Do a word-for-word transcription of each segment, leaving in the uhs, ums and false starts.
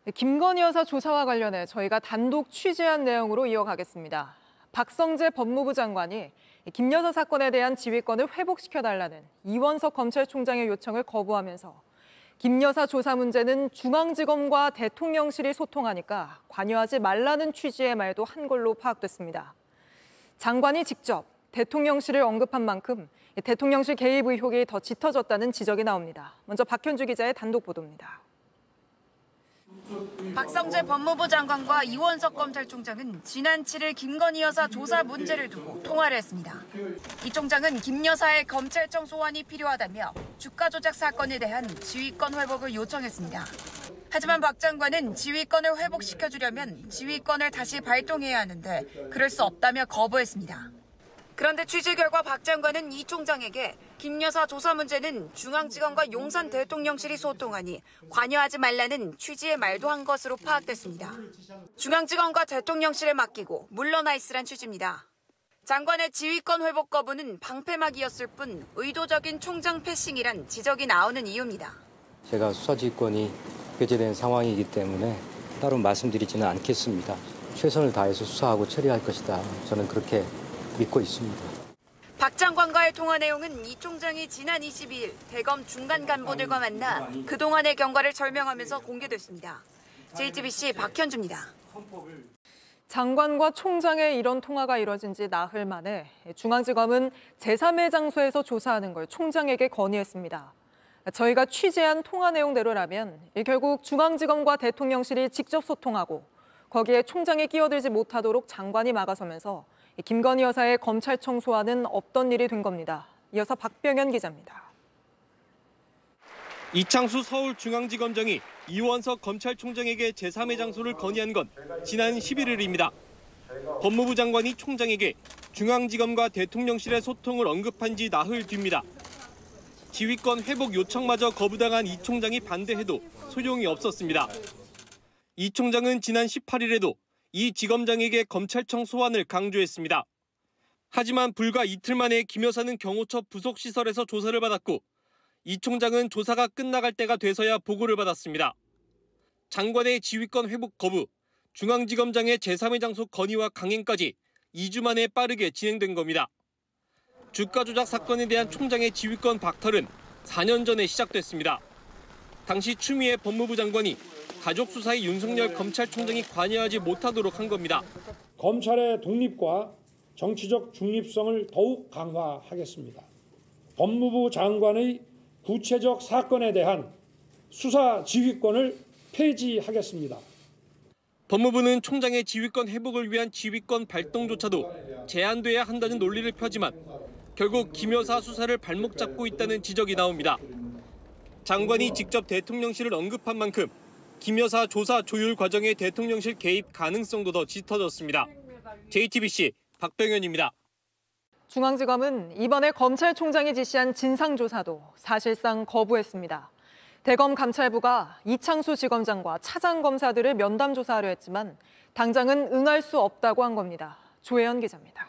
김건희 여사 조사와 관련해 저희가 단독 취재한 내용으로 이어가겠습니다. 박성재 법무부 장관이 김 여사 사건에 대한 지휘권을 회복시켜달라는 이원석 검찰총장의 요청을 거부하면서 김 여사 조사 문제는 중앙지검과 대통령실이 소통하니까 관여하지 말라는 취지의 말도 한 걸로 파악됐습니다. 장관이 직접 대통령실을 언급한 만큼 대통령실 개입 의혹이 더 짙어졌다는 지적이 나옵니다. 먼저 박현주 기자의 단독 보도입니다. 박성재 법무부 장관과 이원석 검찰총장은 지난 칠 일 김건희 여사 조사 문제를 두고 통화를 했습니다. 이 총장은 김 여사의 검찰청 소환이 필요하다며 주가 조작 사건에 대한 지휘권 회복을 요청했습니다. 하지만 박 장관은 지휘권을 회복시켜주려면 지휘권을 다시 발동해야 하는데 그럴 수 없다며 거부했습니다. 그런데 취재 결과 박 장관은 이 총장에게 김 여사 조사 문제는 중앙지검과 용산 대통령실이 소통하니 관여하지 말라는 취지의 말도 한 것으로 파악됐습니다. 중앙지검과 대통령실에 맡기고 물러나 있으란 취지입니다. 장관의 지휘권 회복 거부는 방패막이었을 뿐 의도적인 총장 패싱이란 지적이 나오는 이유입니다. 제가 수사지휘권이 배제된 상황이기 때문에 따로 말씀드리지는 않겠습니다. 최선을 다해서 수사하고 처리할 것이다. 저는 그렇게 믿고 있습니다. 박 장관과의 통화 내용은 이 총장이 지난 이십이 일 대검 중간 간부들과 만나 그동안의 경과를 설명하면서 공개됐습니다. 제이티비씨 박현주입니다. 장관과 총장의 이런 통화가 이뤄진 지 나흘 만에 중앙지검은 제삼 회 장소에서 조사하는 걸 총장에게 건의했습니다. 저희가 취재한 통화 내용대로라면 결국 중앙지검과 대통령실이 직접 소통하고 거기에 총장이 끼어들지 못하도록 장관이 막아서면서 김건희 여사의 검찰청 소환은 없던 일이 된 겁니다. 이어서 박병현 기자입니다. 이창수 서울중앙지검장이 이원석 검찰총장에게 제삼 회 장소를 건의한 건 지난 십일 일입니다. 법무부 장관이 총장에게 중앙지검과 대통령실의 소통을 언급한 지 나흘 뒤입니다. 지휘권 회복 요청마저 거부당한 이 총장이 반대해도 소용이 없었습니다. 이 총장은 지난 십팔 일에도 이 지검장에게 검찰청 소환을 강조했습니다. 하지만 불과 이틀 만에 김 여사는 경호처 부속시설에서 조사를 받았고 이 총장은 조사가 끝나갈 때가 돼서야 보고를 받았습니다. 장관의 지휘권 회복 거부, 중앙지검장의 제삼 회 장소 건의와 강행까지 이 주 만에 빠르게 진행된 겁니다. 주가 조작 사건에 대한 총장의 지휘권 박탈은 사 년 전에 시작됐습니다. 당시 추미애 법무부 장관이 가족 수사에 윤석열 검찰총장이 관여하지 못하도록 한 겁니다. 검찰의 독립과 정치적 중립성을 더욱 강화하겠습니다. 법무부 장관의 구체적 사건에 대한 수사 지휘권을 폐지하겠습니다. 법무부는 총장의 지휘권 회복을 위한 지휘권 발동조차도 제한돼야 한다는 논리를 펴지만 결국 김 여사 수사를 발목 잡고 있다는 지적이 나옵니다. 장관이 직접 대통령실을 언급한 만큼 김 여사 조사 조율 과정의 대통령실 개입 가능성도 더 짙어졌습니다. 제이티비씨 박병현입니다. 중앙지검은 이번에 검찰총장이 지시한 진상조사도 사실상 거부했습니다. 대검 감찰부가 이창수 지검장과 차장검사들을 면담 조사하려 했지만 당장은 응할 수 없다고 한 겁니다. 조혜연 기자입니다.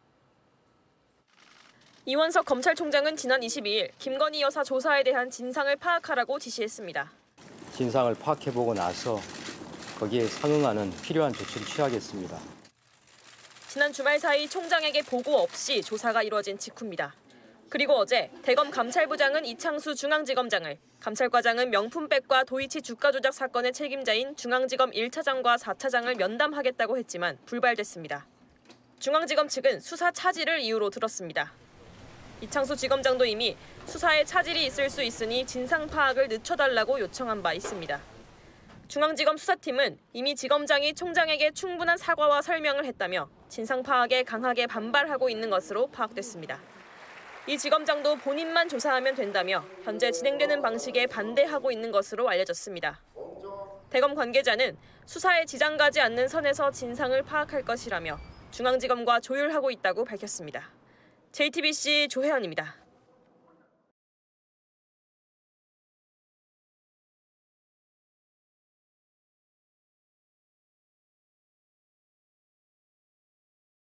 이원석 검찰총장은 지난 이십이 일 김건희 여사 조사에 대한 진상을 파악하라고 지시했습니다. 진상을 파악해보고 나서 거기에 상응하는 필요한 조치를 취하겠습니다. 지난 주말 사이 총장에게 보고 없이 조사가 이루어진 직후입니다. 그리고 어제 대검 감찰부장은 이창수 중앙지검장을, 감찰과장은 명품백과 도이치 주가 조작 사건의 책임자인 중앙지검 일 차장과 사 차장을 면담하겠다고 했지만 불발됐습니다. 중앙지검 측은 수사 차질을 이유로 들었습니다. 이창수 지검장도 이미 수사에 차질이 있을 수 있으니 진상 파악을 늦춰달라고 요청한 바 있습니다. 중앙지검 수사팀은 이미 지검장이 총장에게 충분한 사과와 설명을 했다며 진상 파악에 강하게 반발하고 있는 것으로 파악됐습니다. 이 지검장도 본인만 조사하면 된다며 현재 진행되는 방식에 반대하고 있는 것으로 알려졌습니다. 대검 관계자는 수사에 지장 가지 않는 선에서 진상을 파악할 것이라며 중앙지검과 조율하고 있다고 밝혔습니다. 제이티비씨 조혜연입니다.